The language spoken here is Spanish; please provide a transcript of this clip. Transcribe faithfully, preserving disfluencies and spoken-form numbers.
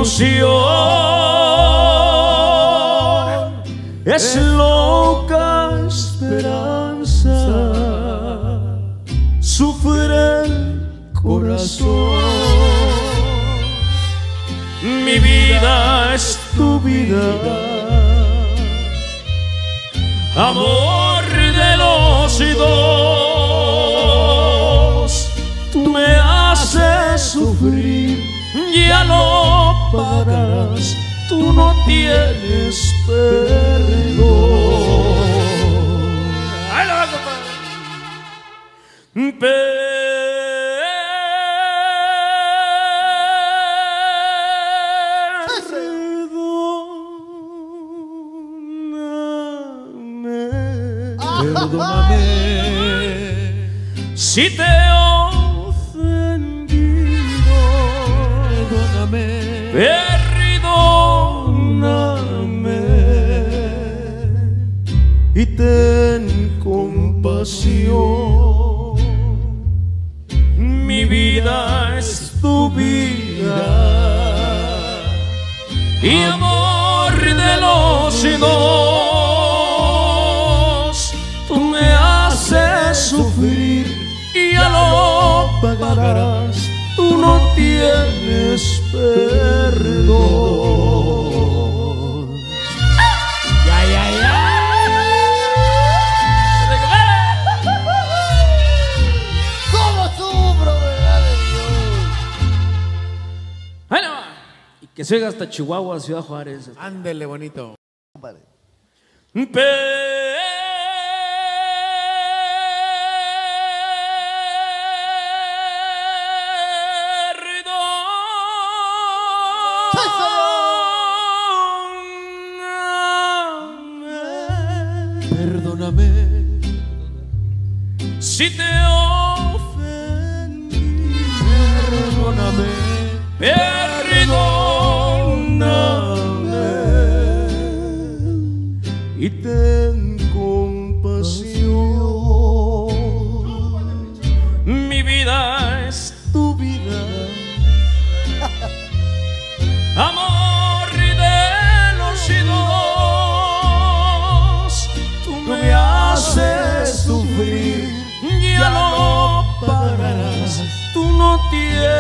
ilusión es loca esperanza, sufre el corazón. Mi vida es tu vida, amor de los dos. Tú me haces sufrir, ya lo pagarás, tú no tienes perdón. ¡Ahí la va, compadre! Perdóname, perdóname si te he ofendido. Perdóname, perdóname y ten compasión. Mi vida es tu vida y amor de los dos. Tú me haces sufrir y ya lo pagarás, tú no tienes perdón. ¡Ya, ya, ya! ¿Cómo sufro, verdad de Dios? Bueno, y que se oiga hasta Chihuahua, Ciudad Juárez. Ándele, bonito. Vale. Perdóname si te ofendí. Perdóname, perdóname y ten compasión. Mi vida es tu vida, amor de los dos. Tú me haces sufrir, ya lo pagarás, tú no tienes